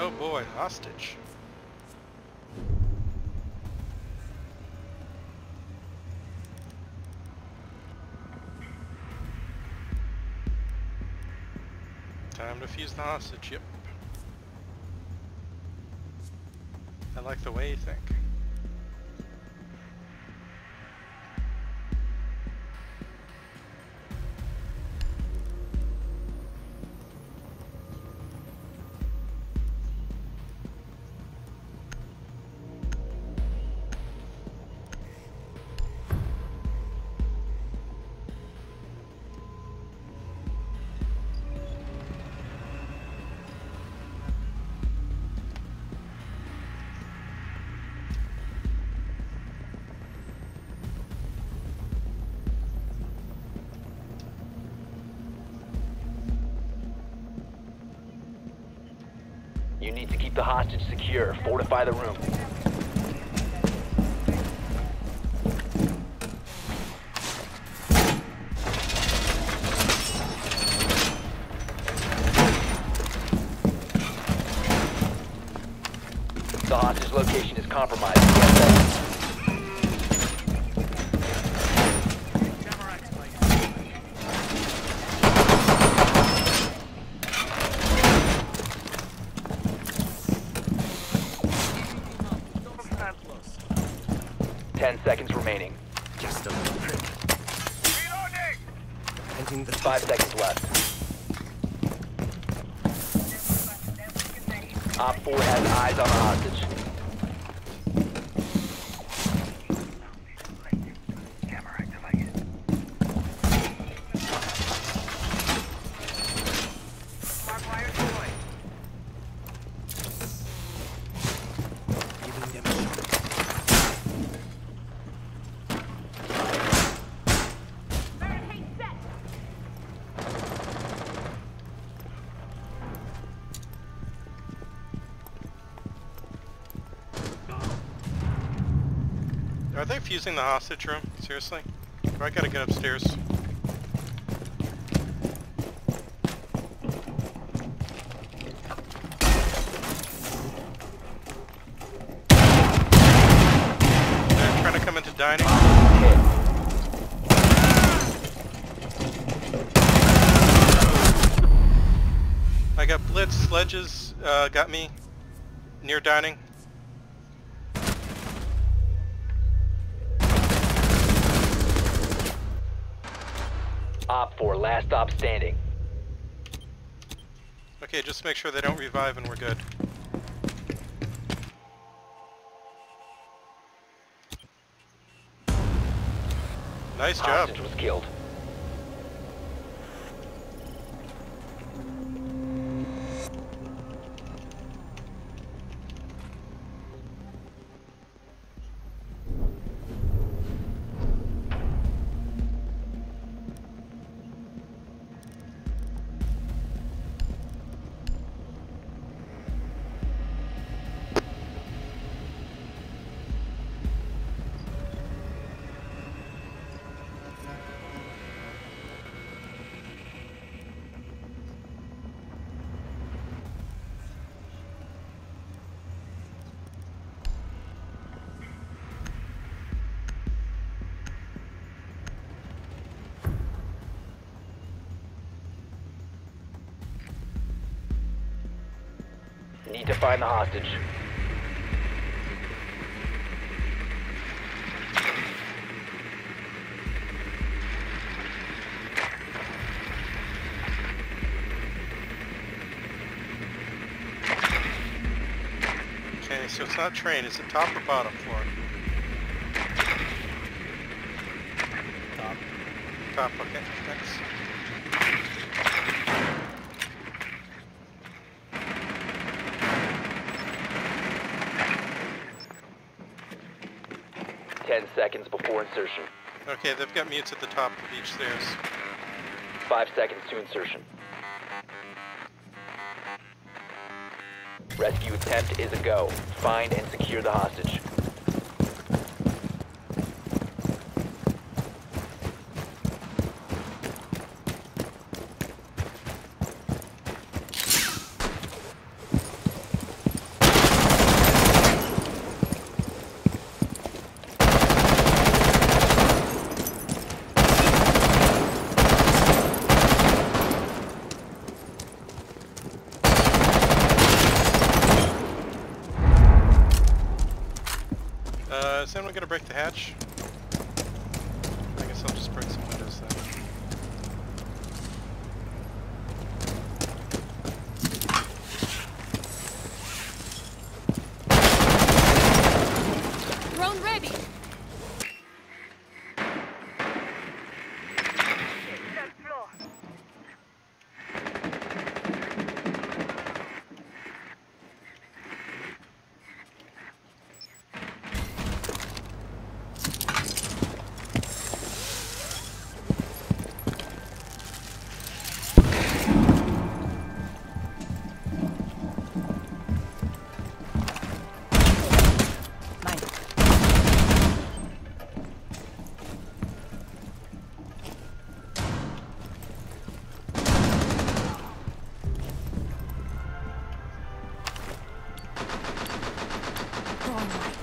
Oh boy, hostage. Time to fuse the hostage, yep. I like the way you think. You need to keep the hostage secure. Fortify the room. The hostage location is compromised. 10 seconds remaining. Just a little prick. Reloading! 5 seconds left. Op 4 has eyes on the hostage. Camera activated. Hardwire deployed. Giving them a shot. Are they fusing the hostage room? Seriously? Or I gotta get upstairs. They're trying to come into dining. I got blitz, sledges, got me near dining. Op 4, last stop standing. Okay, just make sure they don't revive and we're good. Nice job. Hostage was killed. Need to find the hostage. Okay, so it's not train, is it top or bottom floor? Top. Top, okay, thanks. Seconds before insertion. Okay, they've got mutes at the top of each stairs. 5 seconds to insertion. Rescue attempt is a go. Find and secure the hostage. Is anyone gonna break the hatch? I guess I'll just break some windows then. Drone ready. That floor. Drone right.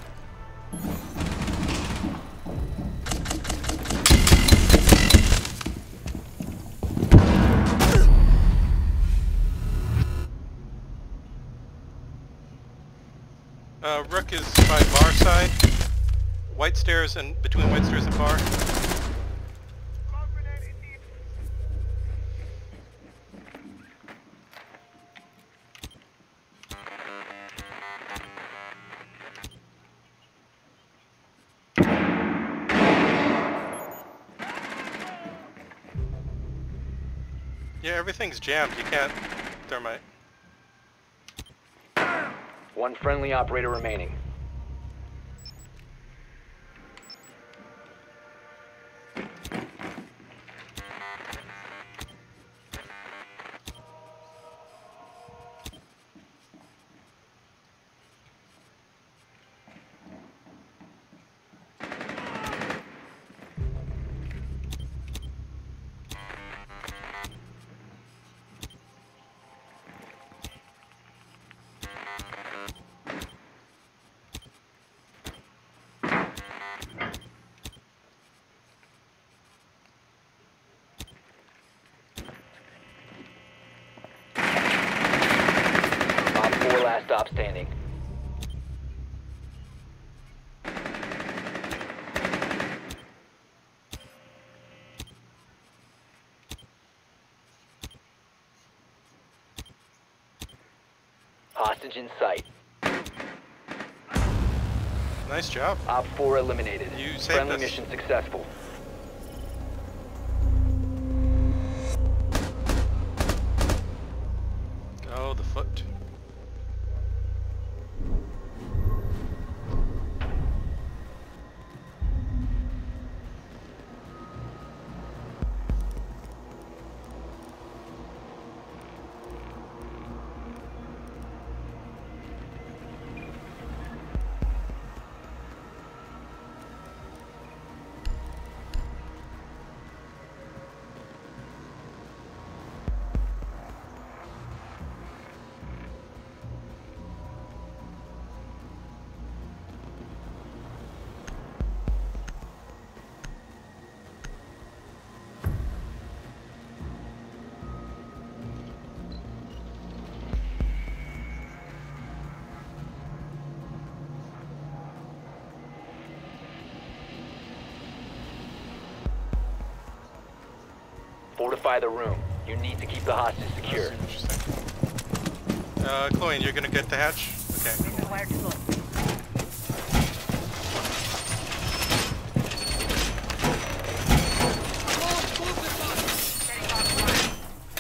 Rook is by bar side. White stairs and between white stairs and bar. Yeah, everything's jammed. You can't thermite. One friendly operator remaining. Op 4 last stop standing. Hostage in sight. Nice job. Op 4 eliminated. You saved Friendly us. mission successful. Oh, the foot. Fortify the room. You need to keep the hostage secure. Interesting. Chloe, you're gonna get the hatch? Okay. Mission wired to go. Setting off fire.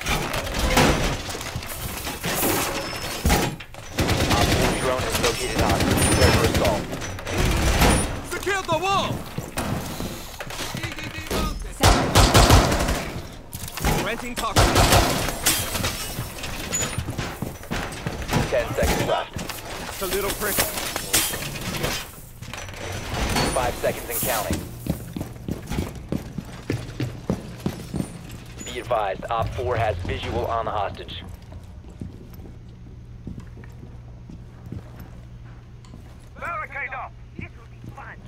Op 4 drone has located hostage. Prepare for assault. Secure the wall! Renting talk. 10 seconds left. It's a little prick. 5 seconds and counting. Be advised, Op 4 has visual on the hostage. Barricade off. This will be fun.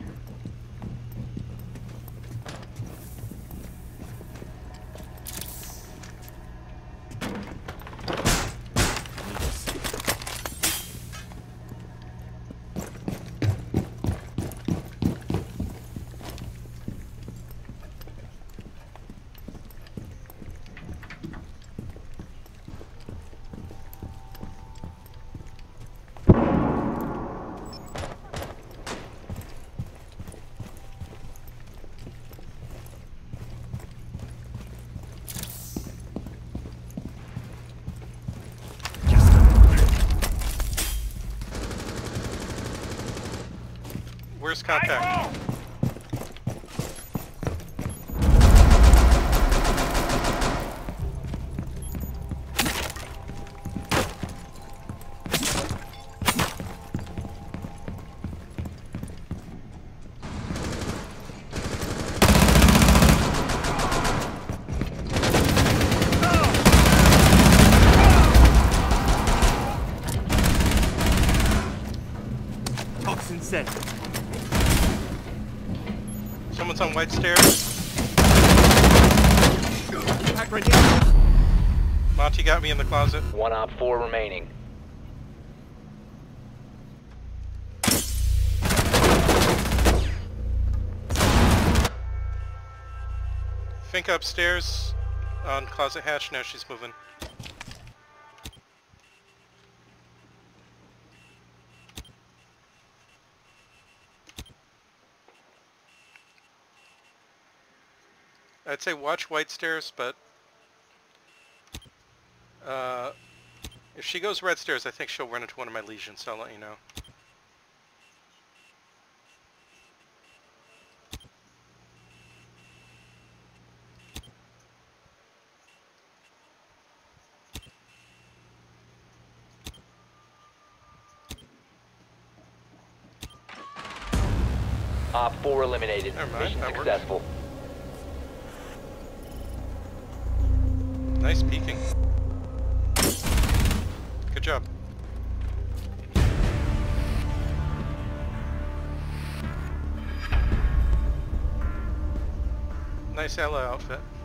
where's contact? Toxin set. Someone's on white stairs. Pack renting. Monty got me in the closet. 1 Op 4 remaining. Fink upstairs on closet hatch. Now she's moving. I'd say watch white stairs, but if she goes red stairs, I think she'll run into one of my legions, so I'll let you know. Op 4 eliminated. Never mind, Mission that worked. successful. Nice peeking. Good job. Nice ally outfit.